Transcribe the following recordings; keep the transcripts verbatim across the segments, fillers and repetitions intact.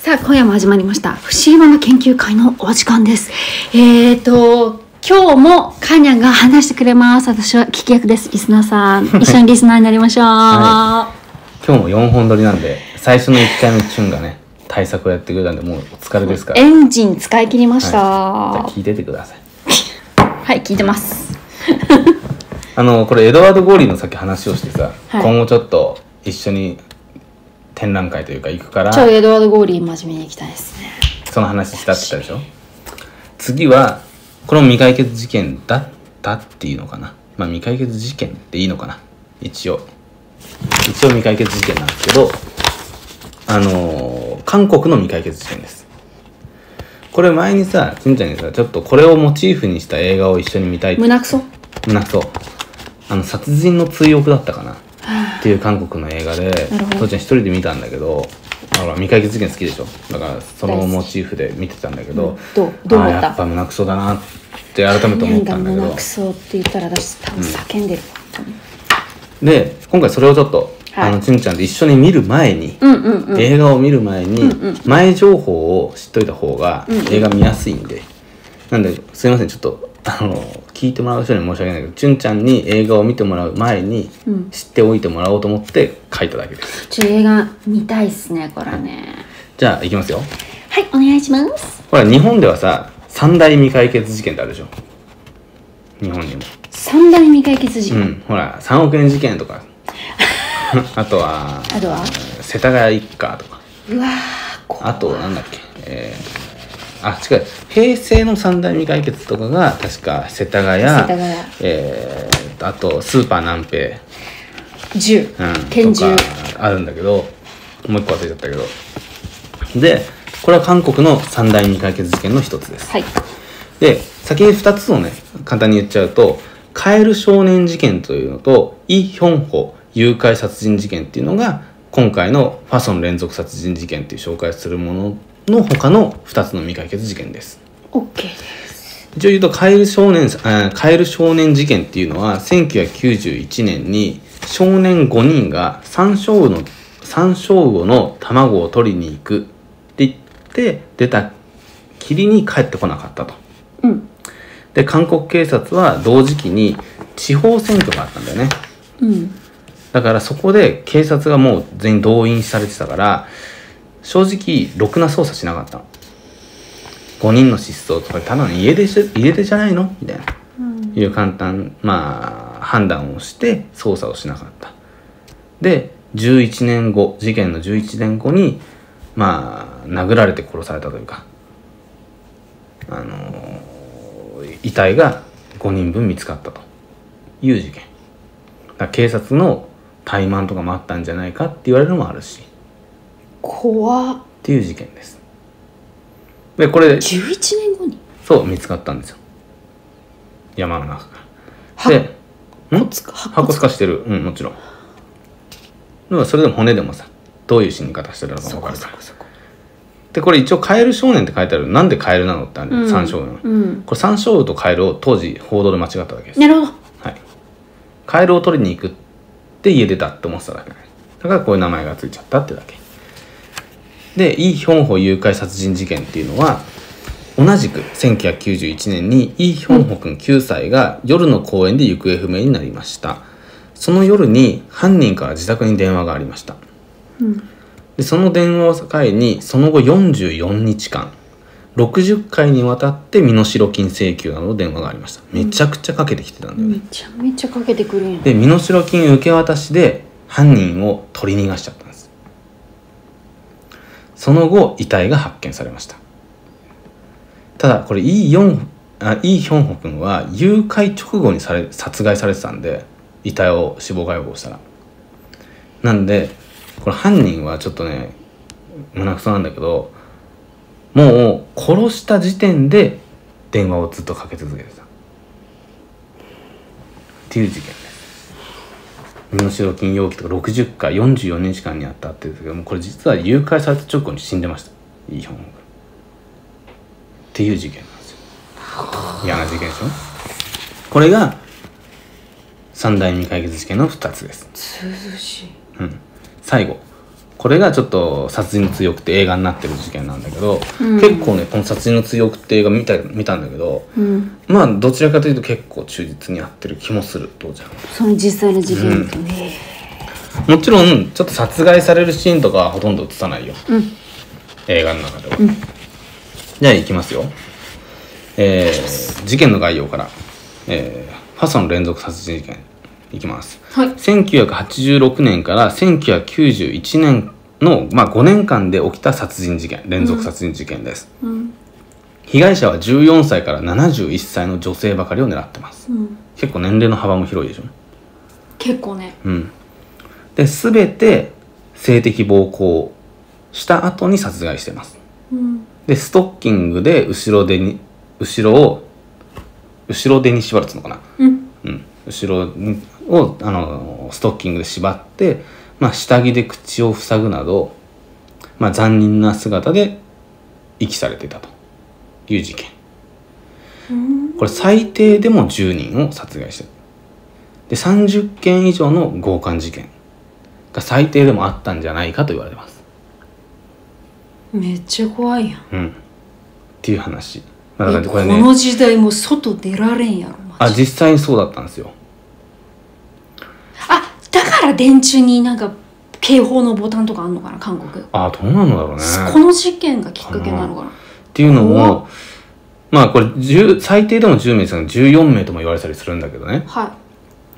さあ今夜も始まりました不思議花研究会のお時間です。えーと今日もカーニャンが話してくれます。私は聞き役です。リスナーさん一緒にリスナーになりましょう、はい、 今日もよんほん撮りなんで最初のいっかいのチュンがね対策をやってくれたんでもうお疲れですからエンジン使い切りました、 はい、じゃあ聞いててくださいはい聞いてますあのこれエドワード・ゴーリーのさっき話をしてさ、はい、今後ちょっと一緒に展覧会というか行くから超エドワード・ゴーリー真面目に行きたいですね。 その話したって言ったでしょ。次はこれも未解決事件だったっていうのかな、まあ未解決事件っていいのかな、一応一応未解決事件なんですけど、あのー、韓国の未解決事件です。これ前にさしんちゃんにさちょっとこれをモチーフにした映画を一緒に見たいって胸クソ胸クソあの殺人の追憶だったかなっていう韓国の映画で父ちゃん一人で見たんだけど、ほら未解決事件好きでしょ。だからそのモチーフで見てたんだけど、 うん、どうどう思った？ あやっぱ胸クソだなって改めて思ったんだけど、 胸クソって言ったら私多分叫んでる、 うん、で今回それをちょっと、はい、あのちんちゃんと一緒に見る前に、うんうんうん、映画を見る前に、うんうん、前情報を知っといた方が映画見やすいんで、うんうん、なんですいませんちょっとあの聞いてもらう人に申し訳ないけど、ちゅんちゃんに映画を見てもらう前に知っておいてもらおうと思って書いただけです。 ちょ映画見たいっすねこれね。 じゃあいきますよ。 はいお願いします。 ほら日本ではさ三大未解決事件ってあるでしょ。日本にも三大未解決事件、 うん、ほらさんおくえん事件とかあとはあとは世田谷一家とか、 うわあとなんだっけ、えー、あ違う平成の三大未解決とかが確か世田谷、世田谷えー、あとスーパーナンペイ銃、うん、拳銃あるんだけどもう一個忘れちゃったけど、でこれは韓国の三大未解決事件の一つです、はい、で先にふたつをね簡単に言っちゃうと、カエル少年事件というのとイ・ヒョンホ誘拐殺人事件っていうのが今回のファソン連続殺人事件っていう紹介するものの他のふたつの未解決事件です。 OK です。 一応言うとカエル少年カエル少年事件っていうのはせんきゅうひゃくきゅうじゅういちねんに少年ごにんがサンショウウオのサンショウウオの卵を取りに行くって言って出たきりに帰ってこなかったと、うん、で韓国警察は同時期に地方選挙があったんだよね、うん、だからそこで警察がもう全員動員されてたから正直ろくな捜査しなかったの。ごにんの失踪とかただの家出家出じゃないのみたいな、うん、いう簡単まあ判断をして捜査をしなかった。でじゅういちねんご事件のじゅういちねんごにまあ殴られて殺されたというか、あのー、遺体がごにんぶん見つかったという事件だから、警察の怠慢とかもあったんじゃないかって言われるのもあるし、 怖っっていう事件です。でこれじゅういちねんごにそう見つかったんですよ、山の中から。で白骨化白骨化してる、うんもちろん。でもそれでも骨でもさどういう死に方してるのか分かるから。でこれ一応カエル少年って書いてある。なんでカエルなのってある、うん、サンショウウオ、うん、これサンショウウオとカエルを当時報道で間違っただけです。 なるほど、 はい、カエルを取りに行くって家出たって思ってただけだからこういう名前がついちゃったってだけで、イ・ヒョンホ誘拐殺人事件っていうのは同じくせんきゅうひゃくきゅうじゅういちねんにイ・ヒョンホ君きゅうさいが夜の公園で行方不明になりました。その夜に犯人から自宅に電話がありました、うん、でその電話を境にその後よんじゅうよっかんろくじゅっかいにわたって身代金請求などの電話がありました。めちゃくちゃかけてきてたんだよね、 めちゃめちゃかけてくるんや。 で身代金受け渡しで犯人を取り逃がしちゃったんです。その後遺体が発見されました。ただこれイ・ヒョンあイ・ヒョンホ君は誘拐直後にされ殺害されてたんで、遺体を死亡解剖したらなんでこれ犯人はちょっとね胸くそなんだけど、もう殺した時点で電話をずっとかけ続けてたっていう事件です。身代金要求とかろくじゅっかいよんじゅうよにちかんにあったって言うんですけども、これ実は誘拐された直後に死んでました、イ・ヒョンホ君っていう事件なんですよ。嫌な事件でしょ。これが三大未解決事件のふたつです。 涼しい、 うん、最後これがちょっと殺人の強くて映画になってる事件なんだけど、 うん、 結構ねこの殺人の強くて映画見た見たんだけど、うん、まあどちらかというと結構忠実にやってる気もする。どうじゃんその実際の事件とね、 うん、もちろんちょっと殺害されるシーンとかはほとんど映さないよ、うん、映画の中では、うん、じゃあいきますよ、えー、事件の概要から、えー、ファソン連続殺人事件いきます、はい、せんきゅうひゃくはちじゅうろくねんからせんきゅうひゃくきゅうじゅういちねんの、まあ、ごねんかんで起きた殺人事件連続殺人事件です、うん、被害者はじゅうよんさいからななじゅういっさいの女性ばかりを狙ってます、うん、結構年齢の幅も広いでしょ。 結構ね、 うん、で全て性的暴行した後に殺害してます、うん、でストッキングで後ろ手に後ろを後ろ手に縛るつのかな、うんうん、後ろをあのストッキングで縛って、まあ、下着で口を塞ぐなど、まあ、残忍な姿で遺棄されていたという事件。これ最低でもじゅうにんを殺害してる。でさんじゅっけん以上の強姦事件が最低でもあったんじゃないかと言われてます。 めっちゃ怖いやん、 うん、っていう話。 まあ、だからこれね、この時代も外出られんやろ。 あ、実際にそうだったんですよ。 あ、だから電柱になんか警報のボタンとかあんのかな、韓国。 あ、どうなのだろうね。 この事件がきっかけなのかな。 っていうのも、まあこれ最低でもじゅうめいですがじゅうよんめいとも言われたりするんだけどね。はい。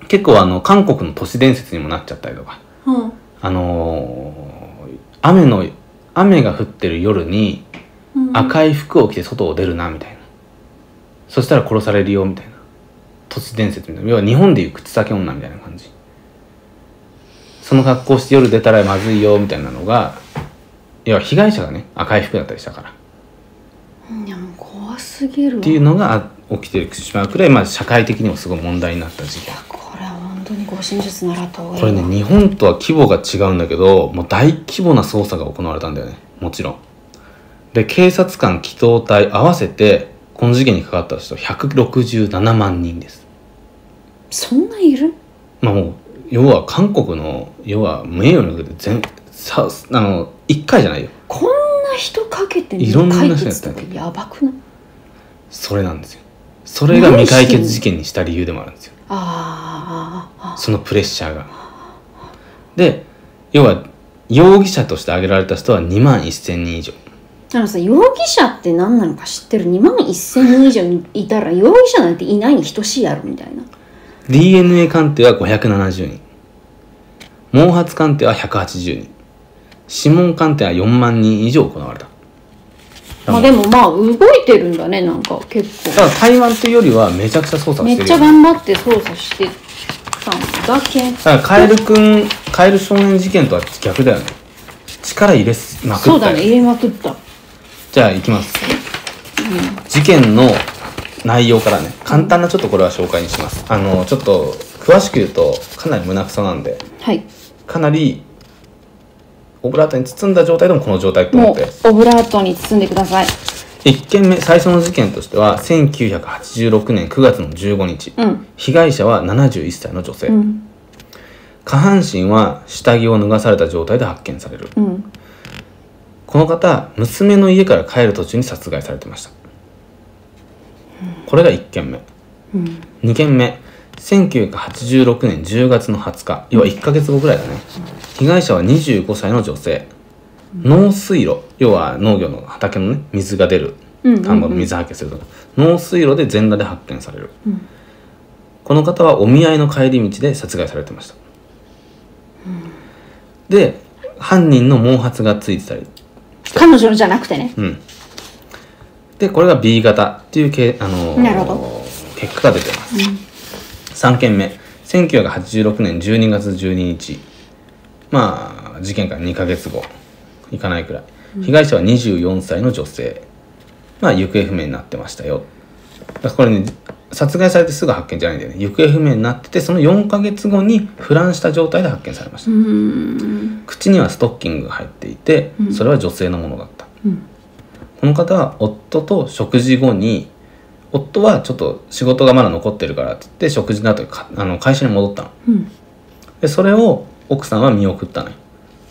結構あの韓国の都市伝説にもなっちゃったりとか。うん、あのー、雨の雨が降ってる夜に赤い服を着て外を出るなみたいな。そしたら殺されるよみたいな。都市伝説みたいな。要は日本でいう口裂け女みたいな感じ。その格好して夜出たらまずいよみたいなのが、要は被害者がね赤い服だったりしたから。 いやもう怖すぎるわっていうのが起きてしまうくらい、まあ、社会的にもすごい問題になった事件。 これは本当に護身術習った方がいい。 これね日本とは規模が違うんだけど、もう大規模な捜査が行われたんだよね、もちろん。で警察官機動隊合わせてこの事件に関わった人ひゃくろくじゅうななまんにんです。 そんないる？ まあもう要は韓国の要は名誉の中で全さあのいっかいじゃないよ。 こんな人かけていろんな人やったってやばくない？ それなんですよ。それが未解決事件にした理由でもあるんですよ。 ああ、 そのプレッシャーが。で要は容疑者として挙げられた人はにまんせんにん以上。 あのさ、容疑者って何なのか知ってる？にまんせんにん以上いたら容疑者なんていないに等しいやろみたいな。 ディーエヌエー 鑑定はごひゃくななじゅうにん、毛髪鑑定はひゃくはちじゅうにん、指紋鑑定はよんまんにん以上行われた。 まあでもまあ動いてるんだね、なんか結構。 だから台湾というよりはめちゃくちゃ捜査してるよ、ね、 めっちゃ頑張って捜査してたんだけ。 だからカエルくん、カエル少年事件とは逆だよね。力入れまくった。 そうだね、入れまくった。 じゃあいきます、うん、事件の内容からね、簡単なちょっとこれは紹介にします。あのちょっと詳しく言うとかなり胸くそなんで、はい、かなりオブラートに包んだ状態でもこの状態と思って、もうオブラートに包んでください。 いっけんめ、最初の事件としてはせんきゅうひゃくはちじゅうろくねんくがつのじゅうごにち、うん、被害者はななじゅういっさいの女性、うん、下半身は下着を脱がされた状態で発見される、うん、この方、娘の家から帰る途中に殺害されてました、うん、これがいっけんめ、うん、にけんめ、せんきゅうひゃくはちじゅうろくねんじゅうがつのはつか、要はいっかげつごぐらいだね、被害者はにじゅうごさいの女性、農水路、要は農業の畑のね水が出る田んぼの水はけするとか、農水路で全裸で発見される、うん、この方はお見合いの帰り道で殺害されてました、うん、で犯人の毛髪がついてたり、 彼女のじゃなくてね、 うん、でこれが ビー 型っていうけ、あのー、結果が出てます、うん、さんけんめ、せんきゅうひゃくはちじゅうろくねんじゅうにがつじゅうににち、まあ事件からにかげつごいかないくらい、被害者はにじゅうよんさいの女性、まあ行方不明になってましたよ。だからこれね、殺害されてすぐ発見じゃないんだよね。行方不明になってて、そのよんかげつごに腐乱した状態で発見されました。口にはストッキングが入っていて、それは女性のものだった、うん、この方は夫と食事後に、夫はちょっと仕事がまだ残ってるからって言って食事の後かあの会社に戻ったの、うん、でそれを奥さんは見送ったのよ。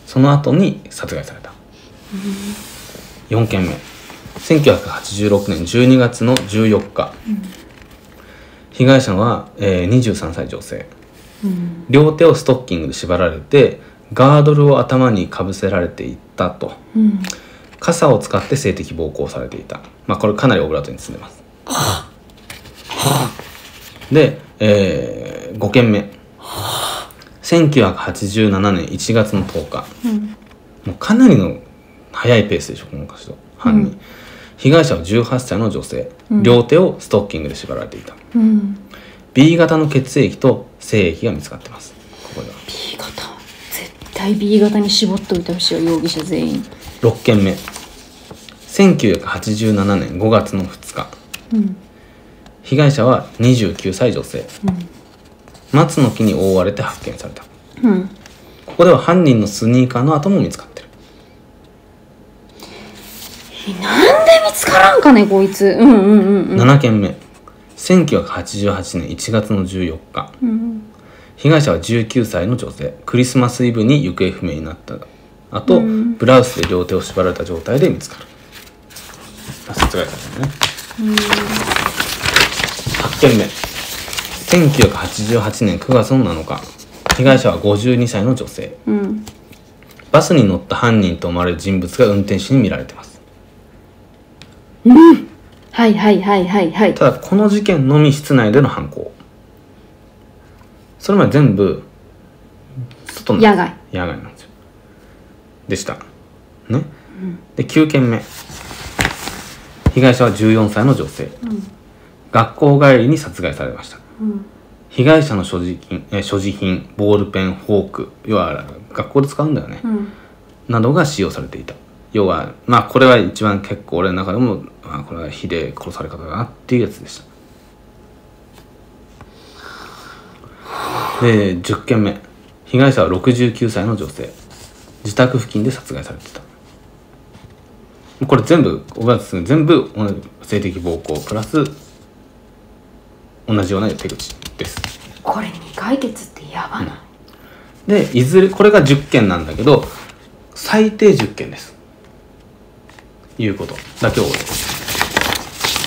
その後に殺害された。よんけんめ、せんきゅうひゃくはちじゅうろくねんじゅうにがつのじゅうよっか、うん、被害者は、えー、にじゅうさんさい女性、うん、両手をストッキングで縛られてガードルを頭にかぶせられていたと、うん、傘を使って性的暴行されていた。まあこれかなりオブラートに包んでます。で、えー、ごけんめ、せんきゅうひゃくはちじゅうななねんいちがつのとおか、うん、もうかなりの早いペースでしょこの人犯人、うん、被害者はじゅうはっさいの女性、うん、両手をストッキングで縛られていた、うん、B 型の血液と精液が見つかってます。ここでは B 型、絶対 B 型に絞っておいてほしいよ、容疑者全員。 ろっけんめ、せんきゅうひゃくはちじゅうななねんごがつのふつか、うん、被害者はにじゅうきゅうさい女性、うん、松の木に覆われて発見された、うん、ここでは犯人のスニーカーの跡も見つかってる。 なんで見つからんかねこいつ。うんうんうん、うん、 ななけんめ、せんきゅうひゃくはちじゅうはちねんいちがつのじゅうよっか、うん、被害者はじゅうきゅうさいの女性、クリスマスイブに行方不明になったあと、うん、ブラウスで両手を縛られた状態で見つかる。殺害されたね。うん、はちけんめ、せんきゅうひゃくはちじゅうはちねんくがつのなのか、被害者はごじゅうにさいの女性、うん、バスに乗った犯人と思われる人物が運転手に見られています。 うん、はいはいはいはいはい。 ただこの事件のみ室内での犯行、それまで全部外の野外野外なんですよでしたね、うん、できゅうけんめ、被害者はじゅうよんさいの女性、うん、学校帰りに殺害されました、うん、被害者の所持品、え所持品、ボールペン、フォーク、要は学校で使うんだよね、うん、などが使用されていた。要はまあこれは一番結構俺の中でも、まあ、これはひでえ殺され方だなっていうやつでした。でじゅっけんめ、被害者はろくじゅうきゅうさいの女性、自宅付近で殺害されていた。これ全部おばあちゃん全部同じ性的暴行プラス同じような手口です。 これ未解決ってやばない、 うん、でいずれこれがじゅっけんなんだけど最低じゅっけんですいうことだけ覚えてます。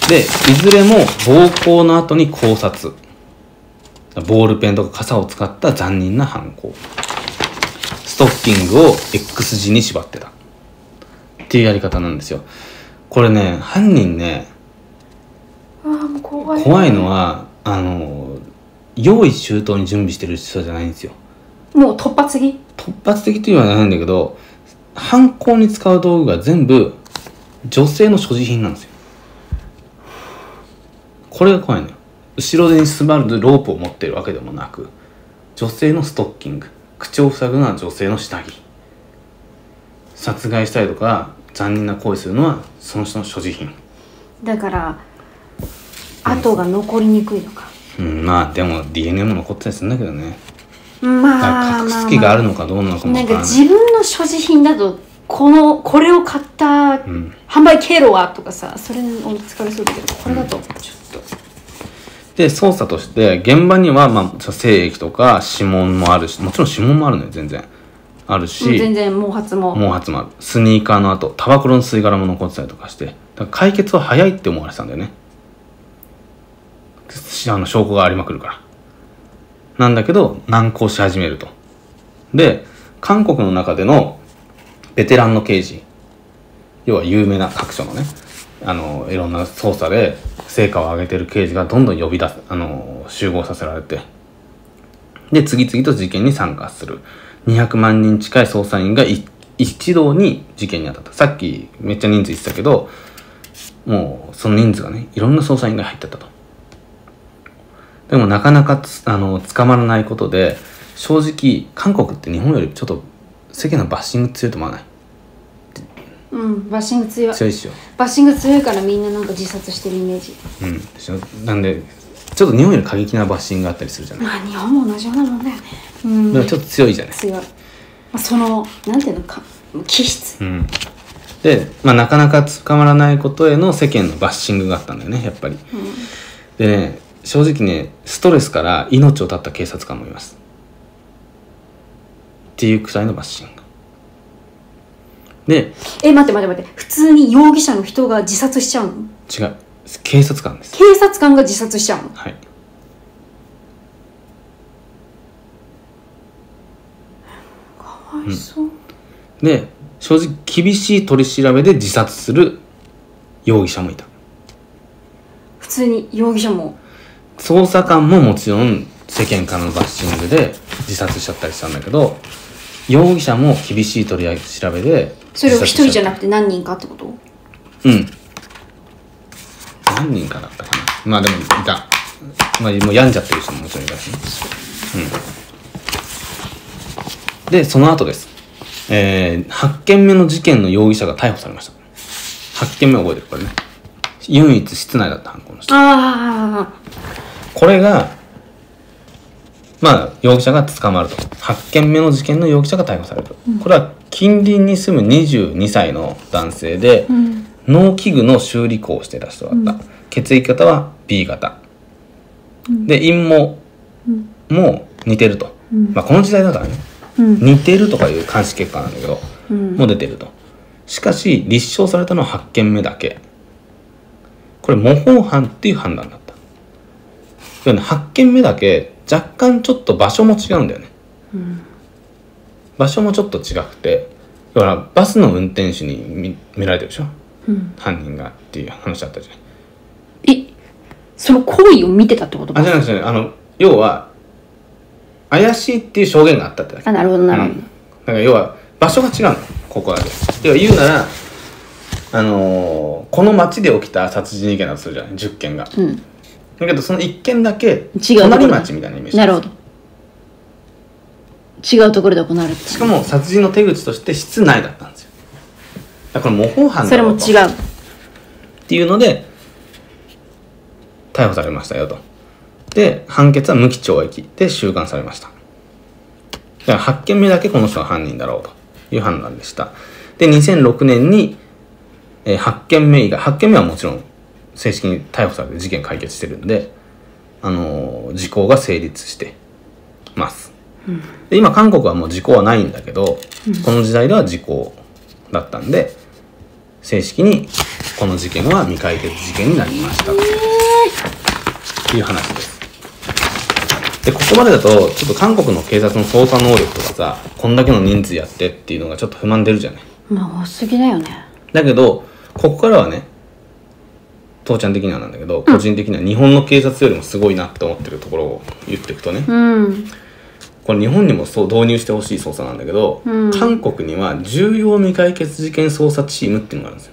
でいずれも暴行の後に絞殺、ボールペンとか傘を使った残忍な犯行、ストッキングを X 字に縛ってたっていうやり方なんですよ。これね犯人ね、 あーもう怖い、 怖いのはあの用意周到に準備してる人じゃないんですよ。 もう突発的突発的というのはないんだけど、犯行に使う道具が全部女性の所持品なんですよ。これが怖いのよ。後ろ手に座るロープを持っているわけでもなく、女性のストッキング、口を塞ぐのは女性の下着、殺害したりとか残忍な行為するのはその人の所持品だから跡が残りにくいのか、 うん、まあでも ディーエヌエー も残ってたりするんだけどね。 まあ隠す気があるのかどうなのかもわからない。 なんか自分の所持品だとこのこれを買った、うん、販売経路はとかさ、それに疲れそうだけど、これだとちょっと、うん、 で捜査として現場には、まあ、精液とか指紋もあるし、もちろん指紋もあるのよ、全然あるし、 全然毛髪も毛髪もある。スニーカーの跡、タバコの吸い殻も残ってたりとかして、だから解決は早いって思われてたんだよね。あの証拠がありまくるからなんだけど、難航し始めると。で韓国の中でのベテランの刑事、要は有名な各所のね、あのいろんな捜査で成果を上げてる刑事がどんどん呼び出す、あの集合させられて、で次々と事件に参加するにひゃくまんにん近い捜査員が一堂に事件に当たった。さっきめっちゃ人数言ってたけど、もうその人数がね、いろんな捜査員が入ってたと。でもなかなかあの捕まらないことで、正直韓国って日本よりちょっと世間のバッシング強いと思わない？ うん、バッシング強い。 強いっしょ。 バッシング強いからみんななんか自殺してるイメージ。 うん。なんでちょっと日本より過激なバッシングがあったりするじゃない。 まあ日本も同じようなもんだよね。うん。 でもちょっと強いじゃない。 強い。まあ、そのなんていうのか気質。うん。 で、まあなかなか捕まらないことへの世間のバッシングがあったんだよね、やっぱり。うん、でね、正直ね、ストレスから命を絶った警察官もいます。っていうくらいのバッシング。 で、 え待って待って待って、普通に容疑者の人が自殺しちゃうの？ 違う、警察官です。 警察官が自殺しちゃうの？ はい。 かわいそう、うん、 で正直厳しい取り調べで自殺する容疑者もいた。 普通に容疑者も、 捜査官ももちろん世間からのバッシングで自殺しちゃったりしたんだけど、容疑者も厳しい取り調べでそれを一人じゃなくて何人かってこと？ うん、何人かだったかな。まあでもいた、まあ、もう病んじゃってる人ももちろんいたしね。うん、でその後です、えー、はちけんめの事件の容疑者が逮捕されました。はちけんめ覚えてる？これね、唯一室内だった犯行の人。 ああ、 これがまあ容疑者が捕まると、はちけんめの事件の容疑者が逮捕されると、うん、これは近隣に住むにじゅうにさいの男性で、うん、農機具の修理工をしていた人だった、うん、血液型は ビー 型、うん、で陰毛も似てると、うん、まあこの時代だからね、うん、似てるとかいう鑑識結果なんだけど、うん、もう出てると。しかし立証されたのははちけんめだけ。これ模倣犯っていう判断だった。要はね、はちけんめだけ若干ちょっと場所も違うんだよね、うん、場所もちょっと違くて、要はバスの運転手に 見, 見られてるでしょ、うん、犯人がっていう話だったじゃない。 え、その行為を見てたってこと？ あ、じゃなくて、あの要は怪しいっていう証言があったってだけ。 あ、なるほどなるほど、うん、 だから要は場所が違うの、ここだけ。要は言うなら、あのー、この町で起きた殺人事件だとするじゃない、じゅっけんが、うん、だけどそのいっけんだけ隣町みたいなイメージ。 なるほど、違うところで行われて、 しかも殺人の手口として室内だったんですよ。だから模倣犯だろうと、それも違うっていうので逮捕されましたよと。で判決は無期懲役で収監されました。だからはちけんめだけこの人が犯人だろうという判断でした。でにせんろくねんに、えー、はちけんめ以外、はちけんめはもちろん正式に逮捕されて事件解決してるんで、あのー、時効が成立してます、うん、で今韓国はもう時効はないんだけど、うん、この時代では時効だったんで正式にこの事件は未解決事件になりましたという話です。でここまでだとちょっと韓国の警察の捜査能力とかさ、こんだけの人数やってっていうのがちょっと不満出るじゃない。 まあ多すぎだよね。 だけどここからはね、父ちゃん的にはなんだけど、個人的には日本の警察よりもすごいなって思ってるところを言っていくとね、うん、これ日本にもそう導入してほしい捜査なんだけど、うん、韓国には重要未解決事件捜査チームっていうのがあるんですよ。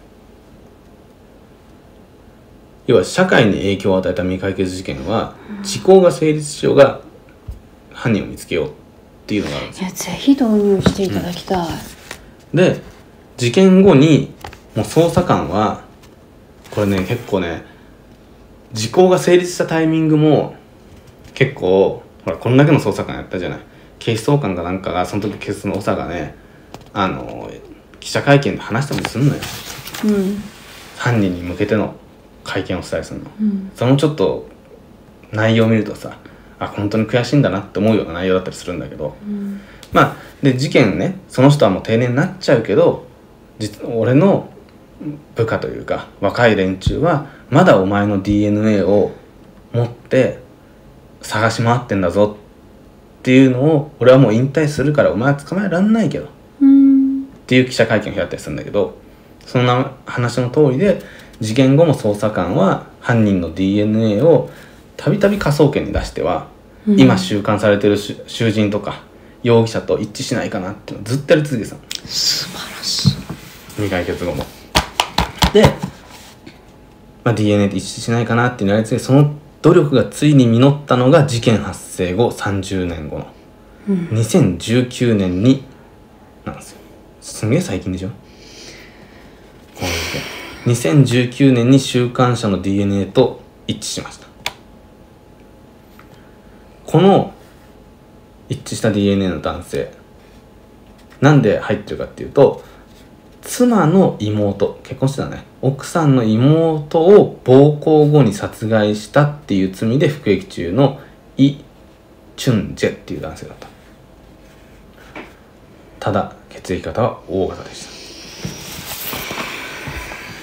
要は社会に影響を与えた未解決事件は、うん、時効が成立しようが犯人を見つけようっていうのがあるんですよ。 いやぜひ導入していただきたい、 うん、で事件後にもう捜査官はこれね、結構ね、時効が成立したタイミングも結構、ほらこんだけの捜査官やったじゃない。警視総監かなんかがその時警察の長がね、あの記者会見で話したりするのよ、うん、犯人に向けての会見をしたりするの、うん、そのちょっと内容を見るとさ、あ、本当に悔しいんだなって思うような内容だったりするんだけど、うん、まあで事件ね、その人はもう定年になっちゃうけど、実俺の部下というか若い連中はまだお前の ディーエヌエー を持って探し回ってんだぞっていうのを、俺はもう引退するからお前は捕まえらんないけどっていう記者会見を開いたりするんだけど、そんな話の通りで事件後も捜査官は犯人の ディーエヌエー をたびたび科捜研に出しては、うん、今収監されてる囚人とか容疑者と一致しないかなっていうのをずっとやり続けてたの。 素晴らしい。 未解決後もで、まあ、ディーエヌエー と一致しないかなっていうのをやり続けて、その努力がついに実ったのが事件発生後さんじゅうねんごのにせんじゅうきゅうねんになんですよ。すんげえ最近でしょ。にせんじゅうきゅうねんに収監者の ディーエヌエー と一致しました。この一致した ディーエヌエー の男性、なんで入ってるかっていうと、妻の妹、結婚してたね、奥さんの妹を暴行後に殺害したっていう罪で服役中のイ・チュンジェっていう男性だった。ただ血液型は O 型でし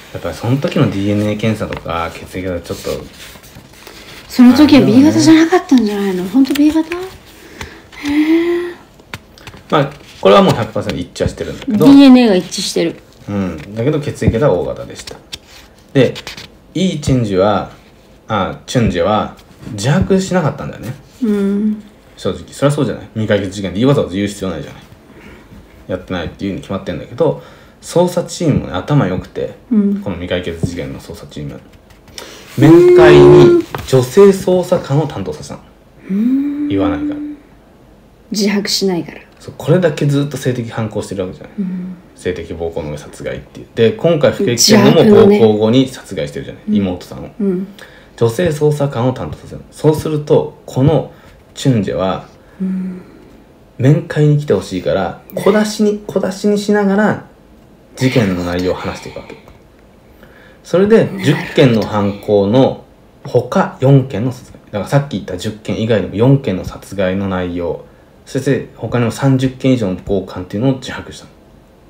やっぱりその時の ディーエヌエー 検査とか血液型ちょっとその時は ビー 型じゃなかったんじゃないの？本当 ビー 型？へえ。 まあこれはもう ひゃくパーセント 一致はしてるんだけどディーエヌエー が一致してる。 うんだけど血液型は O 型でした。でイーチェンジはあチュンジェは自白しなかったんだよね。 うん正直それはそうじゃない。未解決事件でわざわざ言う必要ないじゃない。やってないっていうに決まってるんだけど、捜査チームも、ね、頭良くて、 うん、 この未解決事件の捜査チーム面会に女性捜査官を担当させたの。言わないから、 自白しないから。 そうこれだけずっと性的反抗してるわけじゃない、うん、性的暴行の上殺害っていうで今回服役してるのも暴行後に殺害してるじゃない、ね、妹さんを、うん、女性捜査官を担当させる。そうするとこのチュンジェは、うん、面会に来てほしいから小出しに小出しにしながら事件の内容を話していくわけ。それでじゅっけんの犯行のほかよんけんの殺害だからさっき言ったじゅっけん以外にもよんけんの殺害の内容、そして他にもさんじゅっけん以上の強姦っていうのを自白したの。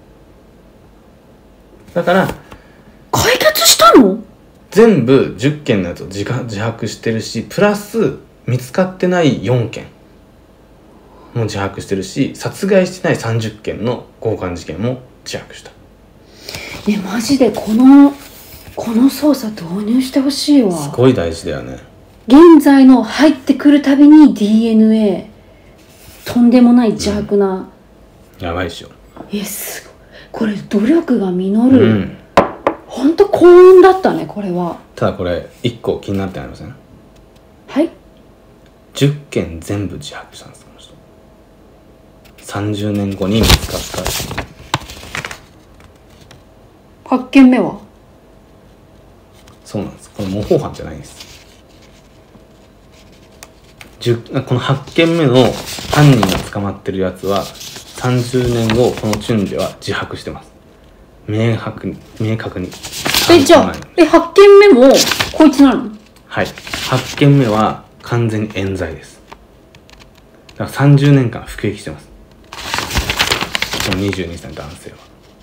だから解決したの？ 全部じゅっけんのやつを 自, 自白してるし、プラス見つかってないよんけんも自白してるし、殺害してないさんじゅっけんの強姦事件も自白した。 えマジでこのこの捜査導入してほしいわ。 すごい大事だよね。 現在の入ってくるたびに ディーエヌエー とんでもない邪悪な、 うん、やばいっしょ。 えすごいこれ努力が実る、うん、ほんと幸運だったねこれは。ただこれいっこ気になってありません？ はい。 じゅっけん全部自白したんですこの人。さんじゅうねんごに見つかったはちけんめは？ そうなんです。これ模倣犯じゃないんです。このはちけんめの犯人が捕まってるやつはさんじゅうねんごこのチュンジェは自白してます。明白に明確に。 えじゃあえはちけんめもこいつなの？ はい。はちけんめは完全に冤罪です。だからさんじゅうねんかん服役してます。このにじゅうにさいの男性は。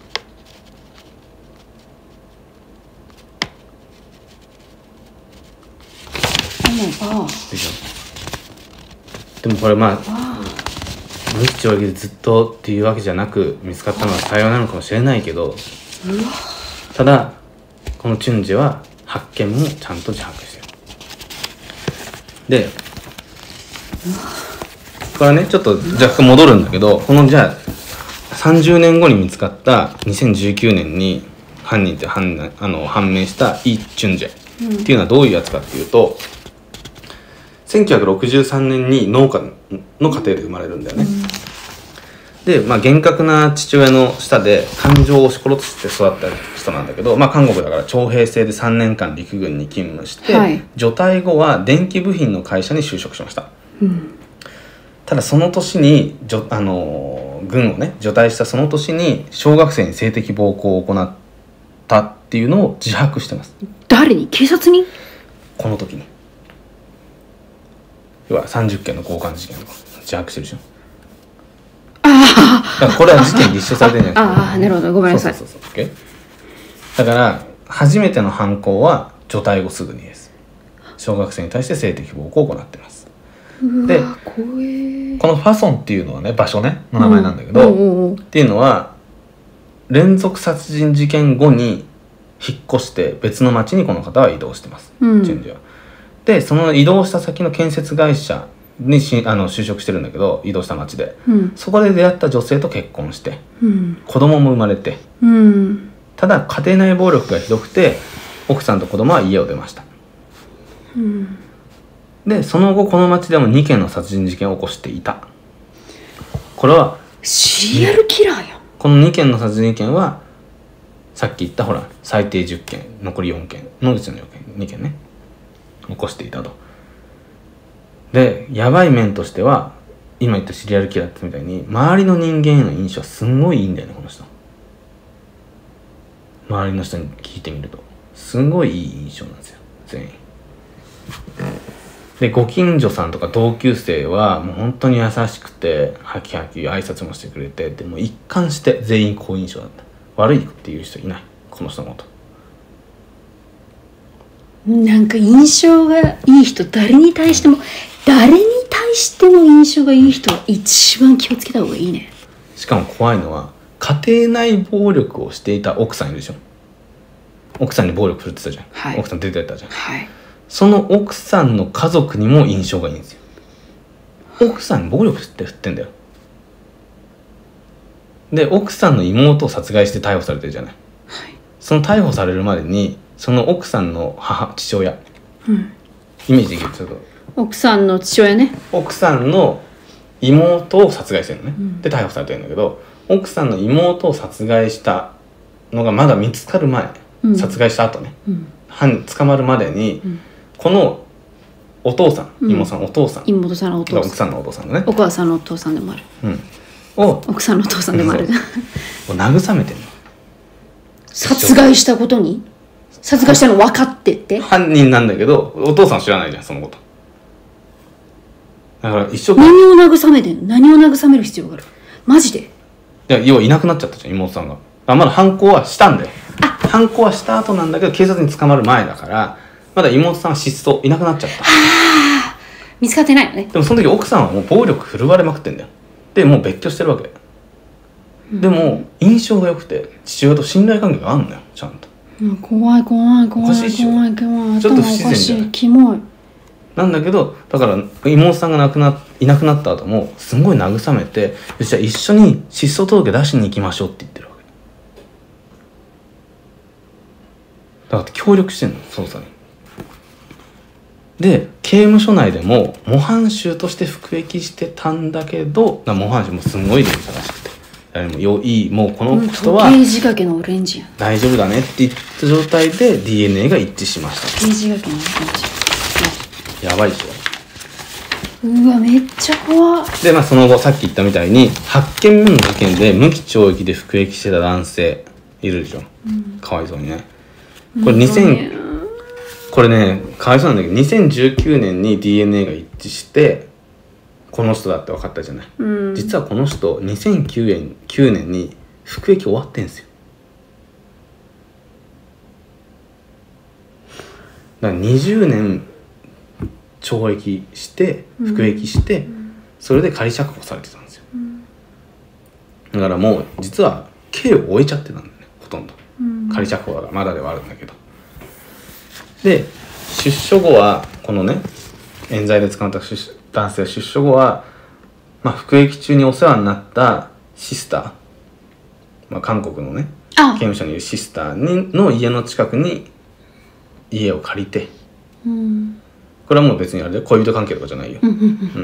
でもこれまあ無期懲役でずっとっていうわけじゃなく見つかったのは幸いなのかもしれないけど、ただこのチュンジェははちけんもちゃんと自白してる。でこれはねちょっと若干戻るんだけど、このじゃあさんじゅうねんごに見つかったにせんじゅうきゅうねんに犯人って判、あの判明したイ・チュンジェっていうのはどういうやつかっていうと、せんきゅうひゃくろくじゅうさんねんに農家の家庭で生まれるんだよね、うん、で、まあ、厳格な父親の下で感情を押し殺して育った人なんだけど、まあ、韓国だから徴兵制でさんねんかん陸軍に勤務して、はい、除隊後は電気部品の会社に就職しました、うん、ただその年にあの軍をね除隊したその年に小学生に性的暴行を行ったっていうのを自白してます。 誰に？警察に？ この時に要はさんじゅっけんの強姦事件とか自白してるでしょ。 ああだからこれは事件立証されてるんじゃないですか。 ああなるほどごめんなさい。 そうそうそうそう、okay？ だから初めての犯行は除隊後すぐにです。小学生に対して性的暴行を行ってます。でこのファソンっていうのはね場所ねの名前なんだけど、うんうんうん、っていうのは連続殺人事件後に引っ越して別の町にこの方は移動してます、うん、チュンジェは。でその移動した先の建設会社にしあの就職してるんだけど、移動した町で、うん、そこで出会った女性と結婚して、うん、子供も生まれて、うん、ただ家庭内暴力がひどくて奥さんと子供は家を出ました、うん、でその後この町でもにけんの殺人事件を起こしていた。これはシリアルキラーやん。 このにけんの殺人事件はさっき言ったほら最低じゅっけん残りよんけんのうちのにけんね起こしていたと。でやばい面としては今言ったシリアルキラーってみたいに周りの人間への印象はすんごいいいんだよねこの人。周りの人に聞いてみるとすんごいいい印象なんですよ全員。でご近所さんとか同級生はもう本当に優しくてハキハキ挨拶もしてくれて、でも一貫して全員好印象だった。悪いっていう人いないこの人のこと。 なんか印象がいい人、誰に対しても誰に対しても印象がいい人は一番気をつけた方がいいね。 しかも怖いのは家庭内暴力をしていた奥さんいるでしょ。奥さんに暴力振るってたじゃん、 はい、 奥さん出てたじゃん、 はい、 その奥さんの家族にも印象がいいんですよ。奥さんに暴力って振ってんだよ。で奥さんの妹を殺害して逮捕されてるじゃない、 はい、 その逮捕されるまでにその奥さんの母父親、 うん、 イメージできるちょっと奥さんの父親ね、 奥さんの妹を殺害してるのね、 うん、 で逮捕されてるんだけど、奥さんの妹を殺害したのがまだ見つかる前、うん、殺害した後ね、うん、犯捕まるまでに、うん、このお父さん、うん、妹さんお父さん、 妹さんのお父さん、 奥さんのお父さんのね、 お母さんのお父さんでもある、 うん、を奥さんのお父さんでもあるを慰めてるの。 殺害したことに殺害したの分かってって犯人なんだけどお父さんは知らないじゃんそのこと。だから一生懸命何を慰めてんの、何を慰める必要がある、マジで。いや要はいなくなっちゃったじゃん妹さんが。あまだ犯行はしたんだよ。犯行はした後なんだけど警察に捕まる前だからまだ妹さんは失踪いなくなっちゃった。 はあ見つかってないよね。 でもその時奥さんはもう暴力振るわれまくってんだよ。でもう別居してるわけ、うん、でも印象が良くて父親と信頼関係があるんだよちゃんと、 うん、怖い怖い怖い怖い怖い怖い、 ちょっと不自然じゃない、 キモいなんだけど、だから妹さんが亡くないなくなった後もすごい慰めて、じゃあ一緒に失踪届出しに行きましょうって言ってるわけだから協力してんの捜査に。で刑務所内でも模範囚として服役してたんだけど、模範囚もすごい連鎖らしくて、誰もよいもうこの人は刑事掛けのオレンジや大丈夫だねって言った状態で ディーエヌエー が一致しました。 刑事掛けのオレンジやばいでしょ。 うわめっちゃ怖い。 でまあその後さっき言ったみたいにはちけんめの事件で無期懲役で服役してた男性いるでしょ、うん、かわいそうにね。これにせんこれねかわいそうなんだけどにせんじゅうきゅうねんに ディーエヌエー が一致してこの人だって分かったじゃない、うん、実はこの人にせんきゅうねんに服役終わってんすよ。だからにじゅうねん懲役して服役して、うん、それで仮釈放されてたんですよ、うん、だからもう実は刑を終えちゃってたんだよねほとんど、うん、仮釈放がまだではあるんだけど。で出所後はこのね冤罪で捕まった男性は出所後は、まあ、服役中にお世話になったシスター、まあ、韓国のね刑務所にいるシスターにの家の近くに家を借りて、うん、これはもう別にあれで恋人関係とかじゃないよ、うん、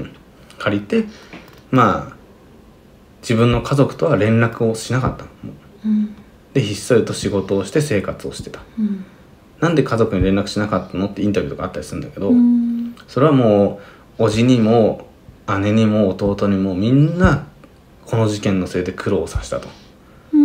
借りてまあ自分の家族とは連絡をしなかったの、うん、でひっそりと仕事をして生活をしてた、うん、なんで家族に連絡しなかったのってインタビューとかあったりするんだけど、うん、それはもう叔父にも姉にも弟にもみんなこの事件のせいで苦労させたと、うん、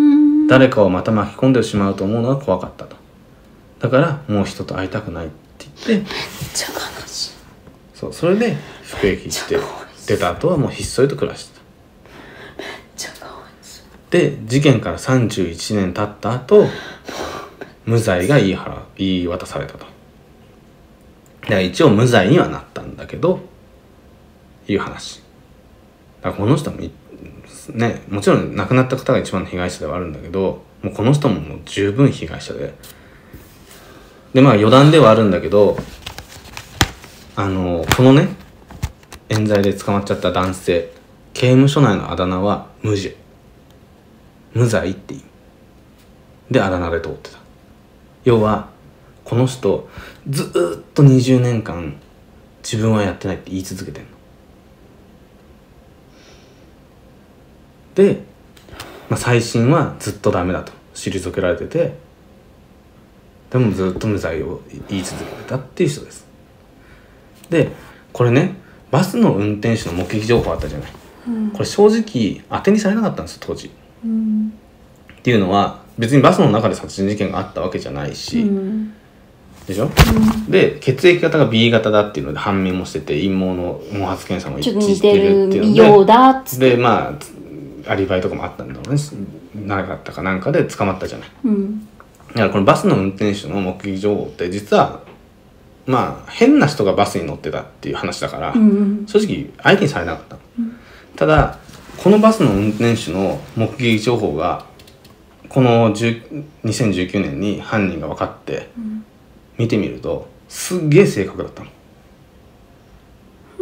誰かをまた巻き込んでしまうと思うのが怖かったと、だからもう人と会いたくないって言って、めっちゃ悲しい。そう、それで服役して出た後はもうひっそりと暮らしてた。 めっちゃかわいそう。 で事件からさんじゅういちねん経った後無罪が言い払言い渡されたと。で一応無罪にはなったんだけどいう話だからこの人もね、もちろん亡くなった方が一番の被害者ではあるんだけど、もうこの人ももう十分被害者ででまあ余談ではあるんだけど、あのこのね冤罪で捕まっちゃった男性、刑務所内のあだ名は無罪無罪って意味であだ名で通ってた。要はこの人ずーっとにじゅうねんかん自分はやってないって言い続けてんので、まあ、再審はずっとダメだと退けられてて、でもずっと無罪を言い続けてたっていう人です。でこれねバスの運転手の目撃情報あったじゃない、うん、これ正直当てにされなかったんですよ当時、うん、っていうのは別にバスの中で殺人事件があったわけじゃないし、うん、でしょ、うん、で血液型が ビー 型だっていうので判明もしてて陰謀の毛髪検査も一致してるっていうので、ちょっと似てるようだっつってでまあアリバイとかもあったんだろうね、なかったかなんかで捕まったじゃない、うん、だからこのバスの運転手の目撃情報って実はまあ変な人がバスに乗ってたっていう話だから、 うんうん、 正直相手にされなかった、うん、ただこのバスの運転手の目撃情報がこのにせんじゅうきゅうねんに犯人が分かって見てみるとすっげえ正確だったの、うん、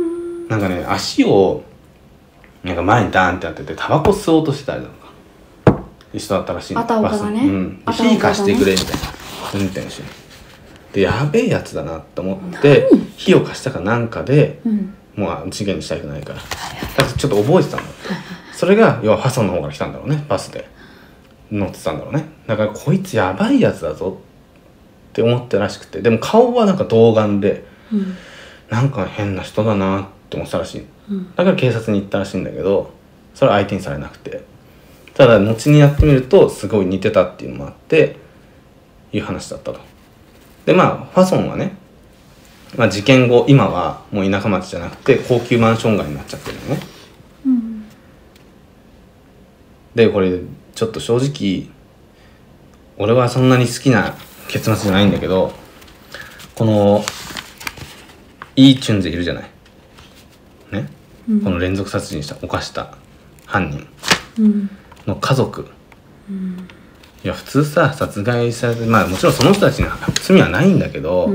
なんかね足をなんか前にダーンってやっててタバコ吸おうとしてたりとか人だったらしいの。 あたおかだね、 うん、火貸してくれみたいな運転手でやべえやつだなと思って火を貸したかなんかで、うん、もう事件にしたくないからだってちょっと覚えてたんだってそれが要はファソンの方から来たんだろうね。バスで乗ってたんだろうね。だからこいつやばいやつだぞって思ったらしくて、でも顔はなんか童顔で、うん、なんか変な人だなって思ってたらしい、うん、だから警察に行ったらしいんだけどそれは相手にされなくて、ただ後にやってみるとすごい似てたっていうのもあっていう話だったと。でまあファソンはね、まあ、事件後今はもう田舎町じゃなくて高級マンション街になっちゃってるよね、うん、でこれちょっと正直俺はそんなに好きな結末じゃないんだけど、このイーチュンゼいるじゃないね、うん、この連続殺人した犯した犯人の家族、うん、いや普通さ殺害されて、まあもちろんその人たちに罪はないんだけど、うん、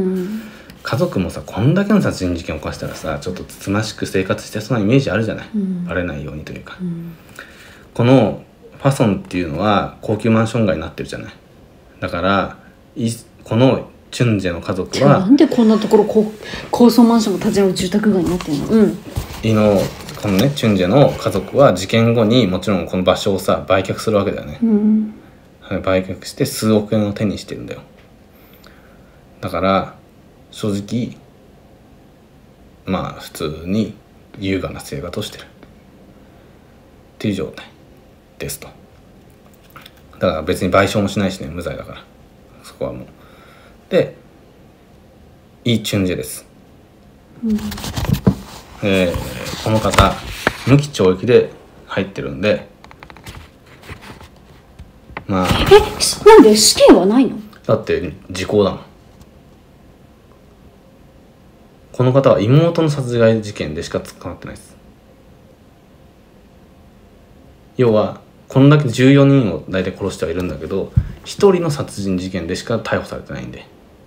家族もさこんだけの殺人事件を犯したらさちょっとつつましく生活してそうなイメージあるじゃない、うん、バレないようにというか、うん、このファソンっていうのは高級マンション街になってるじゃない。だからいこのチュンジェの家族はなんでこんなところ高層マンションが立ち上る住宅街になってるの、うん、 いのこのねチュンジェの家族は事件後にもちろんこの場所をさ売却するわけだよね、うん、売却して数億円を手にしてるんだよ。だから正直まあ普通に優雅な生活をしてるっていう状態ですと。だから別に賠償もしないしね、無罪だからそこはもうでイ・チュンジェです、うんえー、この方無期懲役で入ってるんで、まあえなんで死刑はないの？ だって時効だもん。この方は妹の殺害事件でしか捕まってないです。要はこんだけじゅうよにんを大体殺してはいるんだけどひとりの殺人事件でしか逮捕されてないんで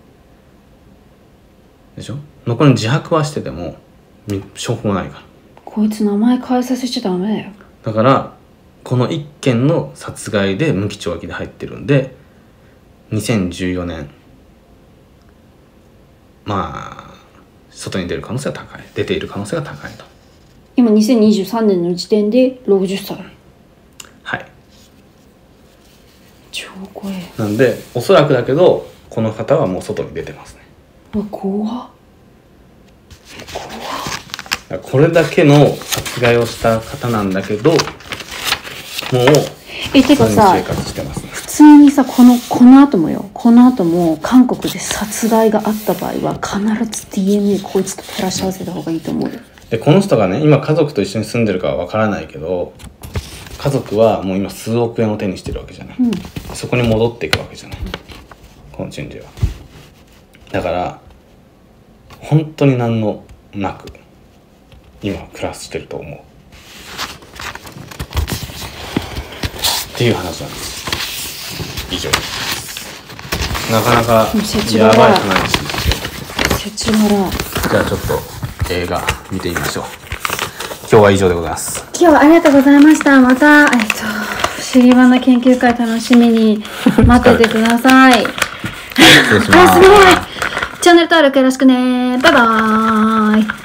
でしょ。残りの自白はしてても証拠もないから。 こいつ名前変えさせちゃダメだよ。 だからこのいっけんの殺害で無期懲役で入ってるんでにせんじゅうよねんまあ外に出る可能性が高い出ている可能性が高いと。 今にせんにじゅうさんねんの時点でろくじゅっさい。 はい超怖い。 なんでおそらくだけどこの方はもう外に出てますね。 うわ怖っ怖っ。これだけの殺害をした方なんだけどもうえてかさ、 生活してますね。 普通にさこのこの後もよこの後も韓国で殺害があった場合は必ず ディーエヌエー こいつと照らし合わせた方がいいと思うよ。 でこの人がね今家族と一緒に住んでるかはわからないけど家族はもう今数億円を手にしてるわけじゃない、うん、そこに戻っていくわけじゃない、うん、このチュンジェは。だから本当に何のなく今暮らしてると思うっていう話なんです。以上です。なかなかやばい話ですよ。じゃあちょっと映画見てみましょう。今日は以上でございます。 今日はありがとうございました。またえっと不思議花研究会楽しみに待っててください。 失礼します。 あ、すごい。チャンネル登録よろしくね。バイバーイ。